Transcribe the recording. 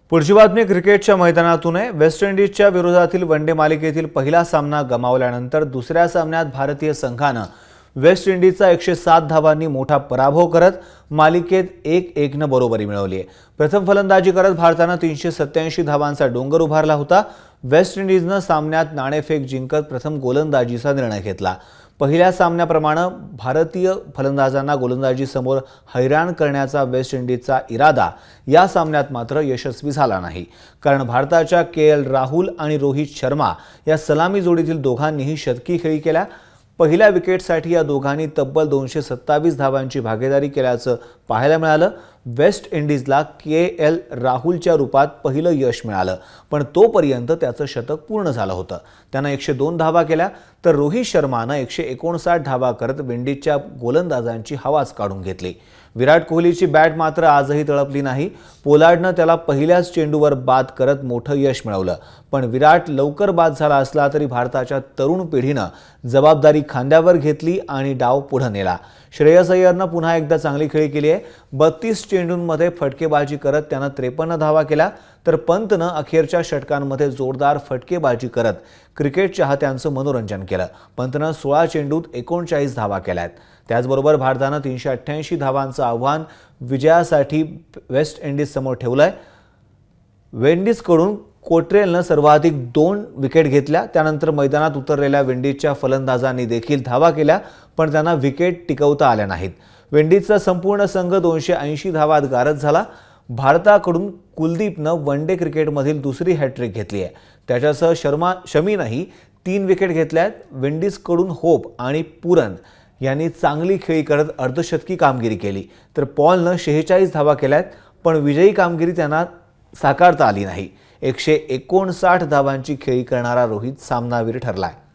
पुढची बातमी क्रिकेटच्या मैदानातून आहे। वेस्ट इंडिजच्या विरोधातील वनडे मालिकेतील पहिला सामना गमावल्यानंतर दुसऱ्या सामन्यात भारतीय संघाने वेस्ट इंडिजचा 107 धावांनी मोठा पराभव करत मालिकेत 1-1 ने बरोबरी मिळवली आहे। प्रथम फलंदाजी करत भारताने 387 धावांचा डोंगर उभारला होता। वेस्ट इंडिजने सामन्यात नाणेफेक जिंकत प्रथम गोलंदाजीचा निर्णय घेतला। पहिल्या सामन्याप्रमाणे भारतीय फलंदाजांना गोलंदाजी समोर हैराण करण्याचा वेस्ट इंडिजचा इरादा या सामन्यात मात्र यशस्वी झाला नाही, कारण भारताच्या राहुल आणि रोहित शर्मा या सलामी जोडीतील दोघांनीही शतकी खेळी केल्या। पहिल्या विकेटसाठी या दोघांनी तब्बल 227 धावांची भागीदारी केल्याचं पाहायला मिळालं। वेस्ट इंडिजला राहुलच्या रूपात पहिलं यश मिळालं, पण तोपर्यंत त्याचं शतक पूर्ण झालं होतं। त्याने 102 धावा केल्या, तर रोहित शर्माने 159 धावा करत विंडीजच्या गोलंदाजांची हवाच काढून घेतली। विराट कोहलीची बॅट मात्र आजही तळपली नाही। पोलार्डने त्याला पहिल्याच चेंडूवर बाद करत मोठं यश मिळवलं, पण विराट लवकर बाद झाला असला तरी भारताच्या तरुण पिढीने जबाबदारी खांद्यावर घेतली आणि डाव पुढे नेला। श्रेयस अय्यरने पुन्हा एकदा चांगली खेळी केली आहे। 32 चेंडूंमध्ये फटकेबाजी करत त्याने 53 धावा केल्या, तर पंतने अखेरच्या षटकांमध्ये जोरदार फटकेबाजी करत क्रिकेट चाहत्यांचं मनोरंजन केलं। पंतने 16 चेंडूत 39 धावा केल्यात। त्याचबरोबर भारताने 388 धावांचं आव्हान विजयासाठी वेस्ट इंडिज समोर ठेवलंय। विंडीजकडून कोट्रेलने सर्वाधिक 2 विकेट घेतल्या। त्यानंतर मैदानात उतरलेल्या विंडीजच्या फलंदाजांनी देखील धावा केल्या, पण त्यांना विकेट टिकवता आल्या नाहीत। विंडीजचा संपूर्ण संघ 280 धावात गारद झाला। भारताकडून कुलदीपने वनडे क्रिकेटमधील दुसरी हॅट्रिक घेतली आहे। त्याच्यासह शमीनेही 3 विकेट घेतल्यात। विंडीजकडून होप आणि पुरन यांनी चांगली खेळी करत अर्धशतकी कामगिरी केली, तर पॉलने 46 धावा केल्यात, पण विजयी कामगिरी त्यांना साकारता आली नाही। 159 धावांची खेळी करणारा रोहित सामनावीर ठरलाय।